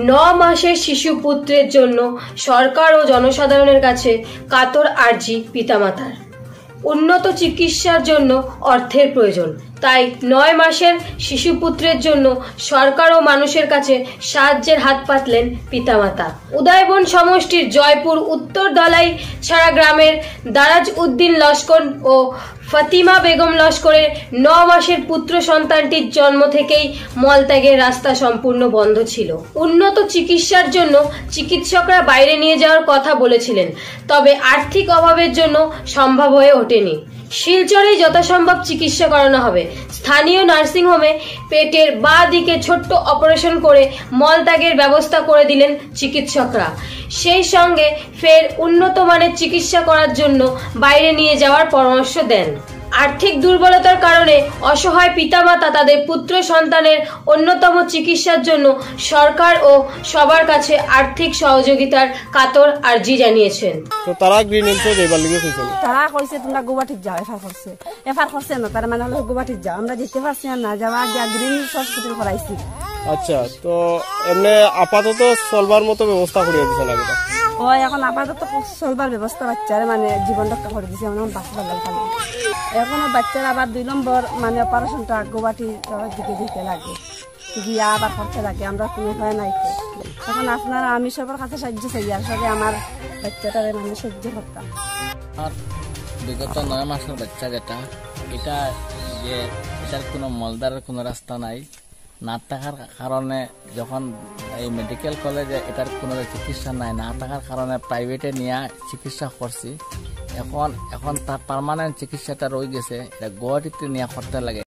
মাসের শিশু পুত্রের জন্য সরকার ও জনসাধারণের কাছে কাতর আর্জি পিতামাতার। উন্নত চিকিৎসার জন্য অর্থের প্রয়োজন, তাই 9 মাসের শিশুপুত্রের জন্য সরকার ও মানুষের কাছে সাহায্যের হাত পাতলেন পিতামাতা। উদয়বন সমষ্টির জয়পুর উত্তর দলাই ছাড়া গ্রামের দারাজ উদ্দিন লস্কর ও ফাতিমা বেগম লস্করের 9 মাসের পুত্র সন্তানটির জন্ম থেকেই মলত্যাগের রাস্তা সম্পূর্ণ বন্ধ ছিল। উন্নত চিকিৎসার জন্য চিকিৎসকরা বাইরে নিয়ে যাওয়ার কথা বলেছিলেন, তবে আর্থিক অভাবের জন্য সম্ভব হয়ে ওঠেনি। শিলচরেই যথাসম্ভব চিকিৎসা করানো হবে। স্থানীয় নার্সিংহোমে পেটের বাঁ দিকে ছোট্ট অপারেশন করে মলত্যাগের ব্যবস্থা করে দিলেন চিকিৎসকরা। সেই সঙ্গে ফের উন্নত মানের চিকিৎসা করার জন্য বাইরে নিয়ে যাওয়ার পরামর্শ দেন। আর্থিক দুর্বলতার কারণে অসহায় পিতামাতা তাদের পুত্র সন্তানের অন্যতম চিকিৎসার জন্য সরকার ও সবার কাছে আর্থিক সহযোগিতার কাতর আর্জি জানিয়েছেন। তো তারা গ্রিন হিলসে যাইবার লাগি কইছিল, তারা কইছে তোমরা গুয়াহাটিত যাও, এফআর করছে না, তার মানে হলো গুয়াহাটিত যাও। আমরা যেতে পারছি না, যাওয়া গিয়া গ্রিন হিলস হসপিটাল করাইছি। আচ্ছা, তো এমনি আপাতত চলবার মতো ব্যবস্থা করে দিছে লাগে। ও এখন আপাতত চলবার ব্যবস্থা বাচ্চারে মানে জীবন রক্ষা করে দিছে, মানে বাচ্চা লাগে। এখনো বাচ্চার আবার 2 নম্বর মানে অপারেশনটা গুয়াহাটি দিকে দিতে লাগে, গিয়া আবার করতে লাগে। আমরা কোনো উপায় নাই। এখন আপনারা আমি সবার কাছে সাহায্য চাই, আর সবে আমার বাচ্চাটারে মানে সহ্য করতাম। আর বিগত 9 মাসের বাচ্চা যেটা, এটা যে এটার কোনো মলদারের কোনো রাস্তা নাই না থাকার কারণে, যখন এই মেডিকেল কলেজে এটার কোনো চিকিৎসা নাই না থাকার কারণে প্রাইভেটে নিয়ে চিকিৎসা করছি। এখন তার পার্মানেন্ট চিকিৎসাটা রয়ে গেছে, এটা গুয়াহাটিতে নিয়ে করতে লাগে।